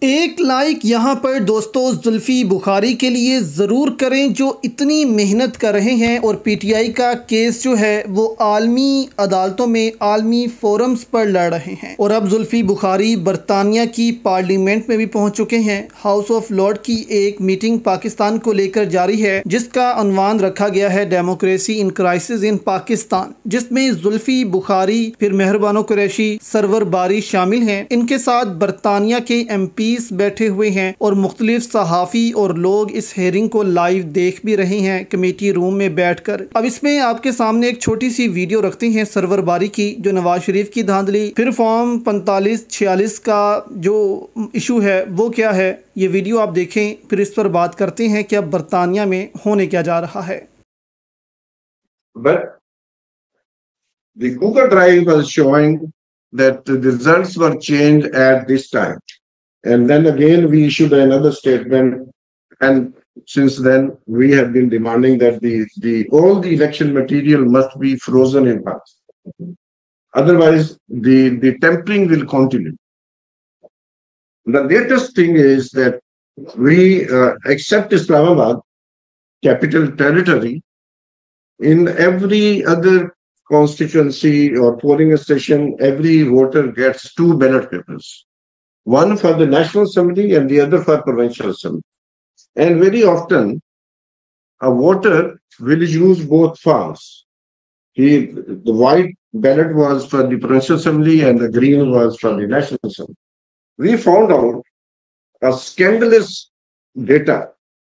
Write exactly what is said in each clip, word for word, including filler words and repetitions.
ایک لائک یہاں پر دوستو زلفی بخاری کے لیے ضرور کریں، جو اتنی محنت کر رہے ہیں اور پی ٹی آئی کا کیس جو ہے وہ عالمی عدالتوں میں عالمی فورمز پر لڑ رہے ہیں، اور اب زلفی بخاری برطانیہ کی پارلیمنٹ میں بھی پہنچ چکے ہیں۔ ہاؤس آف لارڈ کی ایک میٹنگ پاکستان کو لے کر جاری ہے، جس کا عنوان رکھا گیا ہے democracy in crisis in Pakistan, جس میں زلفی بخاری، پھر مہربانو قریشی، سرور باری شامل ہیں۔ ان کے ساتھ برطانیہ کے ایم پیز بیٹھے ہوئے ہیں اور مختلف صحافی اور لوگ اس ہیئرنگ کو لائیو دیکھ بھی رہے ہیں کمیٹی روم میں بیٹھ کر۔ اب اس میں آپ کے سامنے ایک چھوٹی سی ویڈیو رکھتے ہیں سرور باری کی، جو نواز شریف کی دھاندلی، پھر فارم پینتالیس چھیالیس کا جو ایشو ہے وہ کیا ہے، یہ ویڈیو آپ دیکھیں، پھر اس پر بات کرتے ہیں کہ اب برطانیہ میں ہونے کیا جا رہا ہے۔ But the Google Drive was showing that the results were changed at this time. And then again, we issued another statement. And since then, we have been demanding that the, the all the election material must be frozen in Pakistan. Otherwise, the, the tampering will continue. The latest thing is that we uh, accept Islamabad, capital territory. In every other constituency or polling station, every voter gets two ballot papers. One for the National Assembly and the other for Provincial Assembly. And very often, a voter will use both forms. He, the white ballot was for the Provincial Assembly and the green was for the National Assembly. We found out a scandalous data.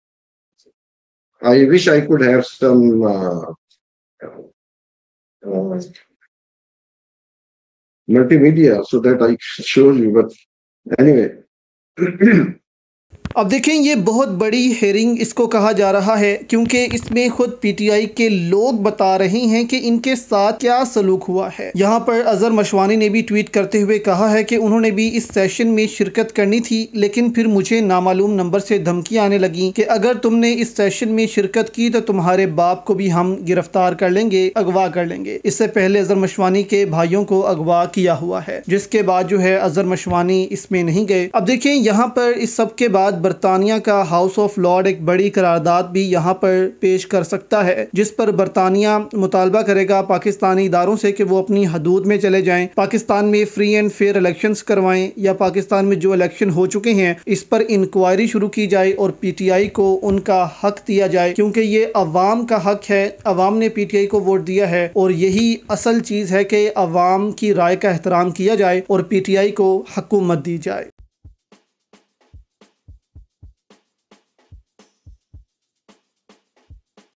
I wish I could have some uh, uh, multimedia so that I could show you, but anyway. اب دیکھیں، یہ بہت بڑی hearing اس کو کہا جا رہا ہے، کیونکہ اس میں خود پی ٹی آئی کے لوگ بتا رہے ہیں کہ ان کے ساتھ کیا سلوک ہوا ہے۔ یہاں پر اظہر مشوانی نے بھی ٹویٹ کرتے ہوئے کہا ہے کہ انہوں نے بھی اس سیشن میں شرکت کرنی تھی، لیکن پھر مجھے نامعلوم نمبر سے دھمکیاں آنے لگیں کہ اگر تم نے اس سیشن میں شرکت کی تو تمہارے باپ کو بھی ہم گرفتار کر لیں گے، اغوا کر لیں گے۔ اس سے پہلے اظہر مشوانی کے بھائیوں کو اغوا کیا ہوا ہے، جس کے بعد جو ہے اظہر مشوانی اس میں نہیں گئے۔ اب دیکھیں، یہاں پر اس سب کے بعد برطانیہ کا ہاؤس آف لارڈ ایک بڑی قرارداد بھی یہاں پر پیش کر سکتا ہے، جس پر برطانیہ مطالبہ کرے گا پاکستانی اداروں سے کہ وہ اپنی حدود میں چلے جائیں، پاکستان میں فری اینڈ فیئر الیکشنز کروائیں، یا پاکستان میں جو الیکشن ہو چکے ہیں اس پر انکوائری شروع کی جائے اور پی ٹی آئی کو ان کا حق دیا جائے، کیونکہ یہ عوام کا حق ہے، عوام نے پی ٹی آئی کو ووٹ دیا ہے، اور یہی اصل چیز ہے کہ عوام کی رائے کا احترام کیا جائے اور پی ٹی آئی کو حکومت دی جائے۔